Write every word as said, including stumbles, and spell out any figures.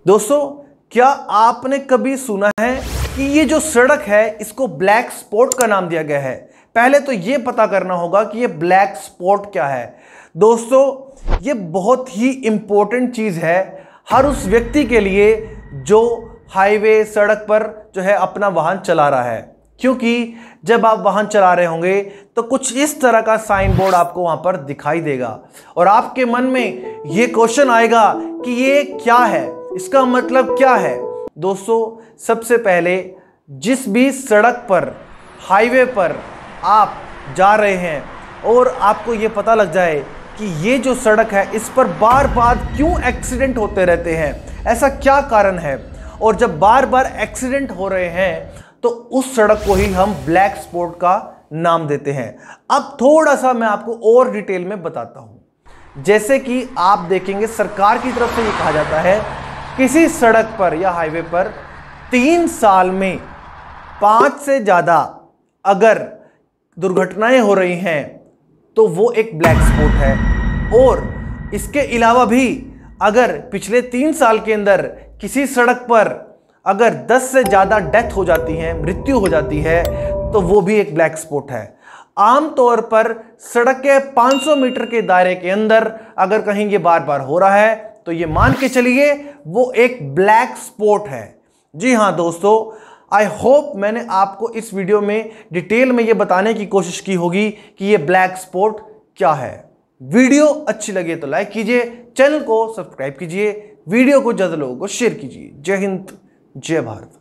दोस्तों, क्या आपने कभी सुना है कि ये जो सड़क है इसको ब्लैक स्पॉट का नाम दिया गया है? पहले तो ये पता करना होगा कि ये ब्लैक स्पॉट क्या है। दोस्तों, ये बहुत ही इंपॉर्टेंट चीज है हर उस व्यक्ति के लिए जो हाईवे सड़क पर जो है अपना वाहन चला रहा है, क्योंकि जब आप वाहन चला रहे होंगे तो कुछ इस तरह का साइन बोर्ड आपको वहां पर दिखाई देगा और आपके मन में ये क्वेश्चन आएगा कि ये क्या है, इसका मतलब क्या है। दोस्तों, सबसे पहले जिस भी सड़क पर, हाईवे पर आप जा रहे हैं और आपको ये पता लग जाए कि ये जो सड़क है इस पर बार बार क्यों एक्सीडेंट होते रहते हैं, ऐसा क्या कारण है, और जब बार बार एक्सीडेंट हो रहे हैं तो उस सड़क को ही हम ब्लैक स्पॉट का नाम देते हैं। अब थोड़ा सा मैं आपको और डिटेल में बताता हूं। जैसे कि आप देखेंगे, सरकार की तरफ से ये कहा जाता है किसी सड़क पर या हाईवे पर तीन साल में पांच से ज्यादा अगर दुर्घटनाएं हो रही हैं तो वो एक ब्लैक स्पॉट है। और इसके अलावा भी अगर पिछले तीन साल के अंदर किसी सड़क पर अगर दस से ज्यादा डेथ हो जाती है, मृत्यु हो जाती है, तो वो भी एक ब्लैक स्पॉट है। आमतौर पर सड़क के पाँच सौ मीटर के दायरे के अंदर अगर कहीं ये बार बार हो रहा है तो ये मान के चलिए वो एक ब्लैक स्पॉट है। जी हां दोस्तों, आई होप मैंने आपको इस वीडियो में डिटेल में ये बताने की कोशिश की होगी कि ये ब्लैक स्पॉट क्या है। वीडियो अच्छी लगे तो लाइक कीजिए, चैनल को सब्सक्राइब कीजिए, वीडियो को ज्यादा लोगों को शेयर कीजिए। जय हिंद, जय भारत।